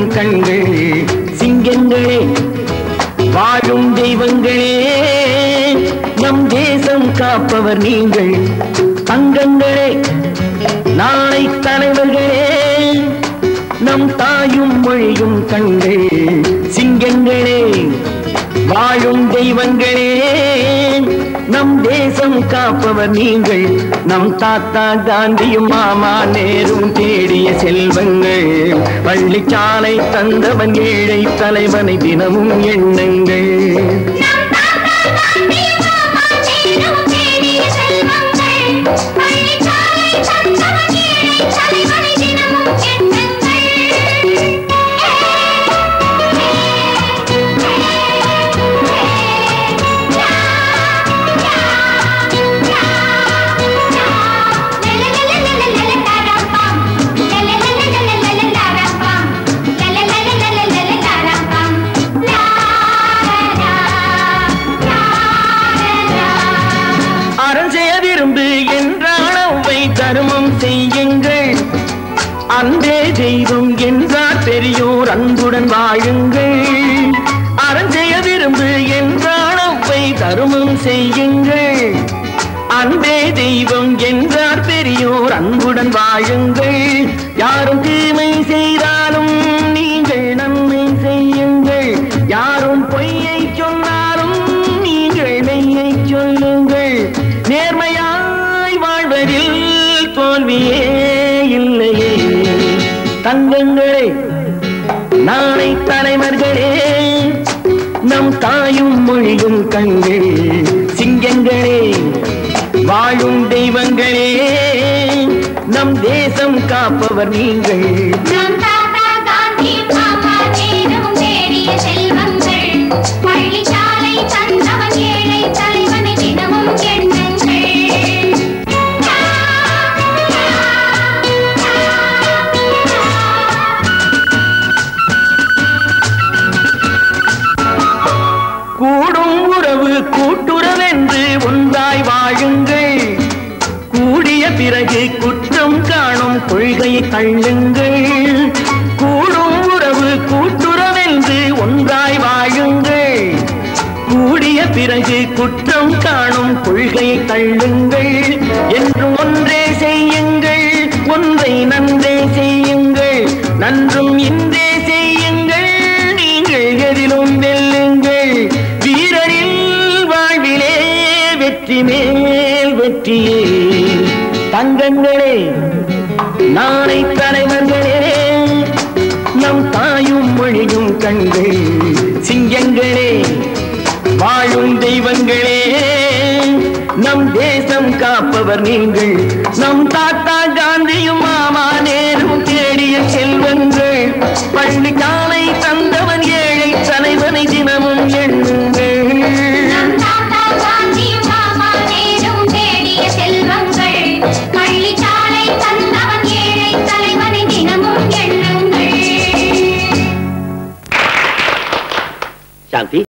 கண்கள் சிங்கங்களே வாழும் தெய்வங்களே நம் தேசம் காப்பவர் நீங்கள் தங்கங்களே நாளை தலைவர்களே நம் தாயும் மொழியும் கண்கள் சிங்கங்களே வாழும் தெய்வங்களே நம் தேசம் காப்பவர் நீங்கள் நம் தாத்தா காந்தியும் மாமா நேரும் தேடிய செல்வங்கள் பள்ளிச்சாலை தந்தவன் ஏழை தலைவனை தினமும் எண்ணுங்கள் தர்மம் செய்யுங்கள் அன்பே தெய்வம் என்றார் பெரியோர் அன்புடன் வாழுங்கள் அறம் செய்ய விரும்பு என்றால் அவ்வை தர்மம் செய்யுங்கள் அன்பே தெய்வம் என்றார் பெரியோர் அன்புடன் வாழுங்கள் யாரும் தீமை செய்தாலும் நீங்கள் நன்மை செய்யுங்கள் யாரும் பொய்யை சொன்னாலும் நீங்கள் மெய்யை சொல்லுங்கள் நேர்மையாய் வாழ்வதில் தோல்வியே இல்லையே தங்கங்களே நாளை தலைவர்களே நம் தாயும் மொழியும் கண்கள் சிங்கங்களே வாழும் தெய்வங்களே நம் தேசம் காப்பவர் நீங்கள் நம் தாத்தா காந்தி மாமா நேரும் தேடிய செல்வங்கள் பள்ளிச்சாலை தந்தவன் ஏழை தலைவனை தினமும் எண்ணுங்கள் கூடும் உறவு கூட்டுறவென்று ஒன்றாய் வாழுங்கள் கூடிய பிறகு குற்றம் காணும் கொள்கையை தள்ளுங்கள் கூடும் உறவு கூட்டுறவென்று ஒன்றாய் வாழுங்கள் கூடிய பிறகு குற்றம் காணும் கொள்கையை தள்ளுங்கள் என்றும் ஒன்றே செய்யுங்கள் ஒன்றை நன்றே செய்யுங்கள் நன்றும் இன்றே செய்யுங்கள் நீங்கள் எதிலும் வெல்லுங்கள் வீரரின் வாழ்விலே வெற்றி மேல் வெற்றியே தங்கங்களே நாளை தலைவர்களே நம் தாயும் மொழியும் கண்கள் சிங்கங்களே வாழும் தெய்வங்களே நம் தேசம் காப்பவர் நீங்கள் நம் தாத்தா காந்தியும் மாமா நேரும் தேடிய செல்வங்கள் பள்ளிச்சாலை தந்தவன் ஏழை தலைவனை தினமும் எண்ணுங்கள் சாந்தி